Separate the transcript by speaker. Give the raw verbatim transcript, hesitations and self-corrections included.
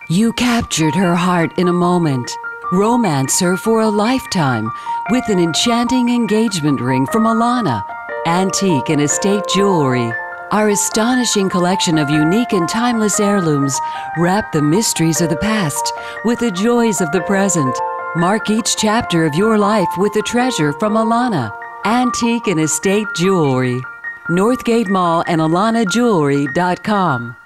Speaker 1: You captured her heart in a moment, romance her for a lifetime with an enchanting engagement ring from Alana, antique and estate jewelry. Our astonishing collection of unique and timeless heirlooms wrap the mysteries of the past with the joys of the present. Mark each chapter of your life with a treasure from Alana, antique and estate jewelry. Northgate Mall and alana jewelry dot com.